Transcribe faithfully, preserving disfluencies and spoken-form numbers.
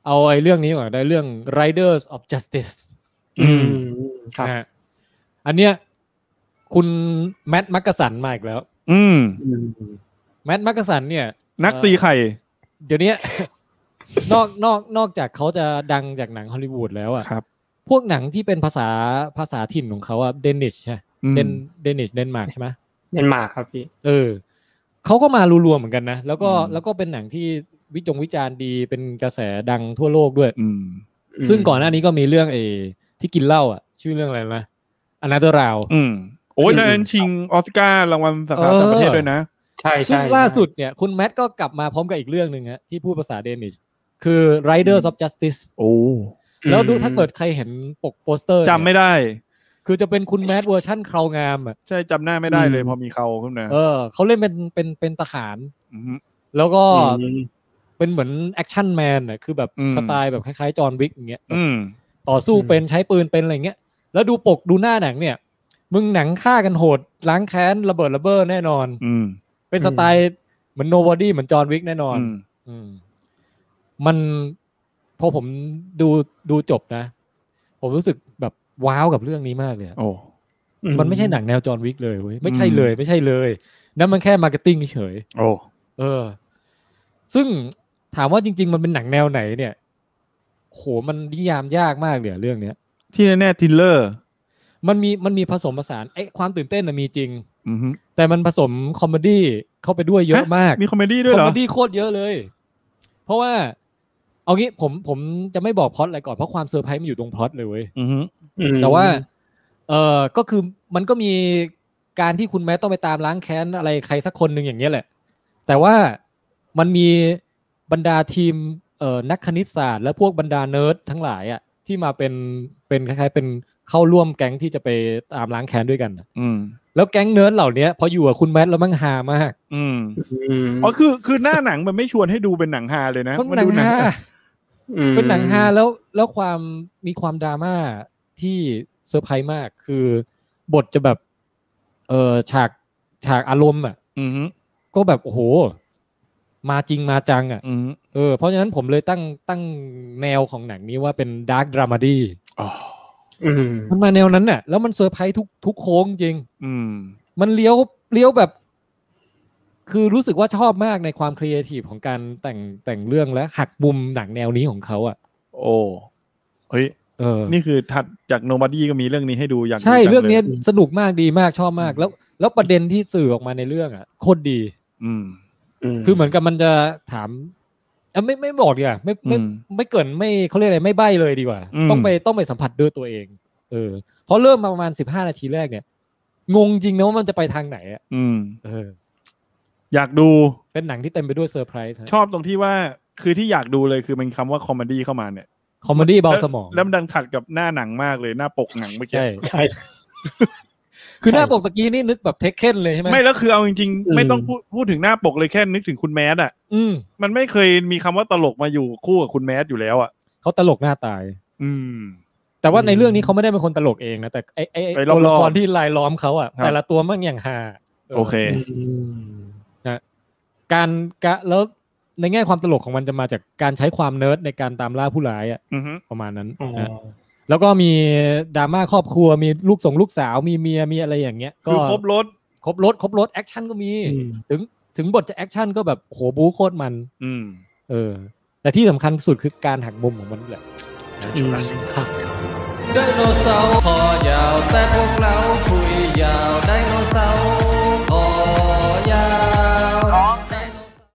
เอาไอ้เรื่องนี้ก่อนได้เรื่อง Riders of Justice อืมครับนะอันเนี้ยคุณแมตต์มักกะสันมาอีกแล้วอืมแมตต์มักกะสันเนี่ยนักตีไข่เดี๋ยวนี้ นอกนอกนอกจากเขาจะดังจากหนังฮอลลีวูดแล้วอ่ะพวกหนังที่เป็นภาษาภาษาถิ่นของเขาอ่ะเดนิชใช่เดนเดนิชเดนมาร์กใช่ไหมเดนมาร์กครับพี่เออเขาก็มารวมๆเหมือนกันนะแล้วก็แล้วก็เป็นหนังที่วิจงวิจารณ์ดีเป็นกระแสดังทั่วโลกด้วยซึ่งก่อนหน้านี้ก็มีเรื่องไอ้ที่กินเหล้าอ่ะชื่อเรื่องอะไรนะอนาเธอร์ราวอืมโอ้ยนั่นชิงออสการ์รางวัลสาขาต่างประเทศด้วยนะใช่ๆซึ่งล่าสุดเนี่ยคุณแมทก็กลับมาพร้อมกับอีกเรื่องนึงฮะที่พูดภาษาเดนิชคือ Riders of Justice โอ้แล้วดูถ้าเกิดใครเห็นปกโปสเตอร์จำไม่ได้คือจะเป็นคุณแมทเวอร์ชั่นเครางามอ่ะใช่จำหน้าไม่ได้เลยพอมีเขาขึ้นมาเออเขาเล่นเป็นเป็นเป็นทหารแล้วก็เป็นเหมือนแอคชั่นแมนอ่ะคือแบบสไตล์แบบคล้ายๆจอห์นวิกอย่างเงี้ยต่อสู้เป็นใช้ปืนเป็นอะไรเงี้ยแล้วดูปกดูหน้าหนังเนี่ยมึงหนังฆ่ากันโหดล้างแค้นระเบิดระเบ้อแน่นอนเป็นสไตล์เหมือน nobody เหมือนจอห์นวิกแน่นอนมันพอผมดูดูจบนะผมรู้สึกแบบว้าวกับเรื่องนี้มากเลยโอ้มันไม่ใช่หนังแนวจอห์นวิกเลยเว้ยไม่ใช่เลยไม่ใช่เลยนั่นมันแค่มาร์เก็ตติ้งเฉยโอ้เออซึ่งถามว่าจริงๆมันเป็นหนังแนวไหนเนี่ยโหมันนิยามยากมากเลยเรื่องเนี้ยที่แน่ๆทิลเลอร์มันมีมันมีผสมผสานไอ้ความตื่นเต้นน่ะมีจริงแต่มันผสมคอมเมดี้เข้าไปด้วยเยอะมากมีคอมเมดี้ด้วยเหรอคอมเมดี้โคตรเยอะเลยเพราะว่าเอางี้ผมผมจะไม่บอกพล็อตอะไรก่อนเพราะความเซอร์ไพรส์มันอยู่ตรงพล็อตเลยเว้ยแต่ว่าเออก็คือมันก็มีการที่คุณแม้ต้องไปตามล้างแค้นอะไรใครสักคนหนึ่งอย่างเงี้ยแหละแต่ว่ามันมีบรรดาทีมเอ่อนักคณิตศาสตร์และพวกบรรดาเนิร์ดทั้งหลายอ่ะที่มาเป็นเป็นคล้ายๆเป็นเข้าร่วมแก๊งที่จะไปตามล้างแค้นด้วยกันอืมแล้วแก๊งเนิร์ดเหล่านี้พออยู่กับคุณแมทแล้วมั่งฮามากอืมอ๋อคือคือหน้าหนังมันไม่ชวนให้ดูเป็นหนังฮาเลยนะมันดูหนังฮาเป็นหนังฮาแล้วแล้วความมีความดราม่าที่เซอร์ไพรส์มากคือบทจะแบบเออฉากฉากอารมณ์อ่ะก็แบบโอ้โหมาจริงมาจังอ่ะเออเพราะฉะนั้นผมเลยตั้งตั้งแนวของหนังนี้ว่าเป็นดาร์กดรามาดี้มันมาแนวนั้นน่ะแล้วมันเซอร์ไพรส์ทุกทุกโค้งจริงมันเลี้ยวเลี้ยวแบบคือรู้สึกว่าชอบมากในความครีเอทีฟของการแต่งแต่งเรื่องและหักมุมหนังแนวนี้ของเขาอ่ะโอ้เฮ้ยเออนี่คือถัดจาก Nobody ก็มีเรื่องนี้ให้ดูอย่างใช่เรื่องนี้สนุกมากดีมากชอบมากแล้วแล้วประเด็นที่สื่อออกมาในเรื่องอ่ะโคตรดีอืมคือเหมือนกับมันจะถามอ่ะไม่ไม่บอกดีกว่าไม่ไม่ไม่เกินไม่เขาเรียกอะไรไม่ใบ้เลยดีกว่าต้องไปต้องไปสัมผัสด้วยตัวเองเออพอเริ่มมาประมาณสิบห้านาทีแรกเนี่ยงงจริงนะว่ามันจะไปทางไหนอ่ะอืมเอออยากดูเป็นหนังที่เต็มไปด้วยเซอร์ไพรส์ชอบตรงที่ว่าคือที่อยากดูเลยคือมันคำว่าคอมเมดี้เข้ามาเนี่ยคอมเมดี้เบาสมองแล้วมันดันขัดกับหน้าหนังมากเลยหน้าปกหนังเมื่อกี้ใช่ใช่คือหน้าปกตะกี้นี่นึกแบบเทคเคนเลยใช่ไหมไม่แล้วคือเอาจริงๆไม่ต้องพูดพูดถึงหน้าปกเลยแค่นึกถึงคุณแมสอ่ะมันไม่เคยมีคำว่าตลกมาอยู่คู่กับคุณแมสอยู่แล้วอ่ะเขาตลกหน้าตายอืมแต่ว่าในเรื่องนี้เขาไม่ได้เป็นคนตลกเองนะแต่ไอ้ไอ้ตัวละครที่ลายล้อมเขาอ่ะแต่ละตัวมันอย่างฮาโอเคนะการกะแล้วในแง่ความตลกของมันจะมาจากการใช้ความเนิร์ดในการตามล่าผู้ร้ายอ่ะประมาณนั้นนะแล้วก็มีดราม่าครอบครัวมีลูกส่งลูกสาวมีเมียมีอะไรอย่างเงี้ยก็ครบรถครบรถครบรถแอคชั่นก็มีถึงถึงบทจะแอคชั่นก็แบบโหบู๊โคตรมันเออแต่ที่สำคัญสุดคือการหักมุมของมันแหละไดโนเสาร์คอยาวแซ่บพวกเรา